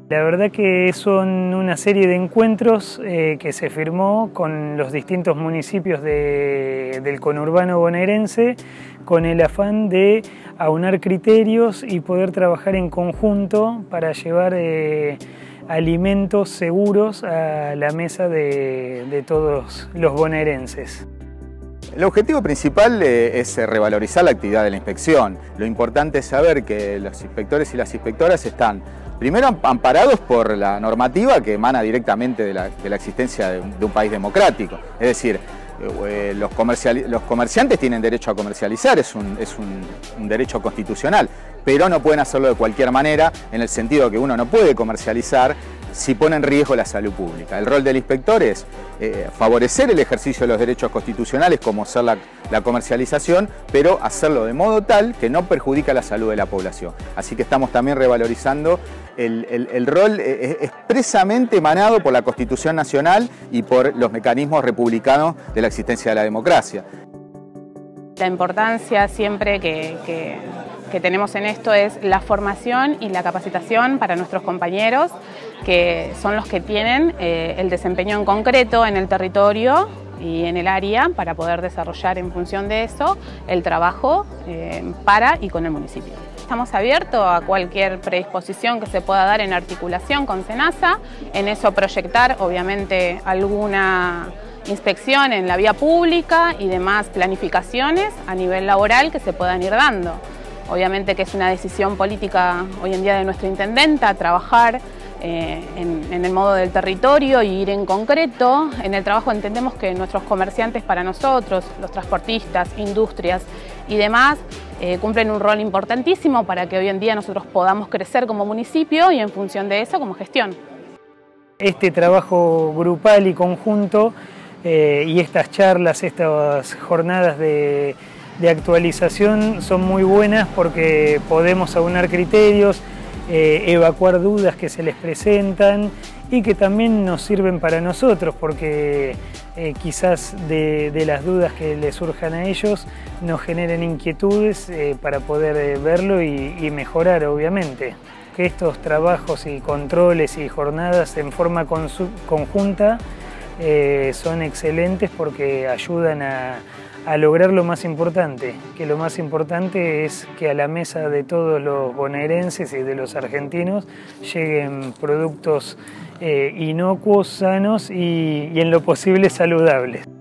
La verdad que son una serie de encuentros que se firmó con los distintos municipios del conurbano bonaerense con el afán de aunar criterios y poder trabajar en conjunto para llevar alimentos seguros a la mesa de todos los bonaerenses. El objetivo principal es revalorizar la actividad de la inspección. Lo importante es saber que los inspectores y las inspectoras están primero amparados por la normativa que emana directamente de la existencia de un país democrático. Es decir, los comerciantes tienen derecho a comercializar, es un derecho constitucional, pero no pueden hacerlo de cualquier manera, en el sentido que uno no puede comercializar si pone en riesgo la salud pública. El rol del inspector es favorecer el ejercicio de los derechos constitucionales, como ser la comercialización, pero hacerlo de modo tal que no perjudica la salud de la población. Así que estamos también revalorizando el rol expresamente emanado por la Constitución Nacional y por los mecanismos republicanos de la existencia de la democracia. La importancia siempre que tenemos en esto es la formación y la capacitación para nuestros compañeros, que son los que tienen el desempeño en concreto en el territorio y en el área para poder desarrollar en función de eso el trabajo para y con el municipio. Estamos abiertos a cualquier predisposición que se pueda dar en articulación con SENASA, en eso proyectar obviamente alguna inspección en la vía pública y demás planificaciones a nivel laboral que se puedan ir dando. Obviamente que es una decisión política hoy en día de nuestra intendenta trabajar en el modo del territorio y ir en concreto. En el trabajo entendemos que nuestros comerciantes para nosotros, los transportistas, industrias y demás, cumplen un rol importantísimo para que hoy en día nosotros podamos crecer como municipio y en función de eso como gestión. Este trabajo grupal y conjunto y estas charlas, estas jornadas de actualización son muy buenas porque podemos aunar criterios, evacuar dudas que se les presentan y que también nos sirven para nosotros porque quizás de las dudas que les surjan a ellos nos generen inquietudes para poder verlo y mejorar obviamente. Que estos trabajos y controles y jornadas en forma conjunta son excelentes porque ayudan a lograr lo más importante, que lo más importante es que a la mesa de todos los bonaerenses y de los argentinos lleguen productos inocuos, sanos y en lo posible saludables.